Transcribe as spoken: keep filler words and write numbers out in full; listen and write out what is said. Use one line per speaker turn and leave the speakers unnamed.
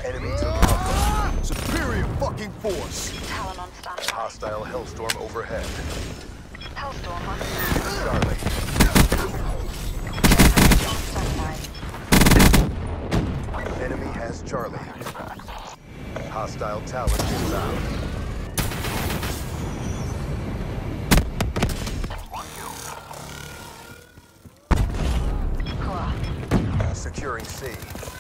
Enemy took Alpha.
Superior fucking force.
Talon on standby.
Hostile Hellstorm overhead.
Hellstorm on
Charlie.
standby.
Enemy has Charlie. Hostile Talon inbound.
Hurrah.
Securing C.